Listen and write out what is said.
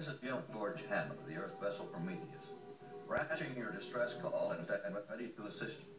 This is George Hammond of the Earth vessel Prometheus. We're answering your distress call and stand ready to assist you.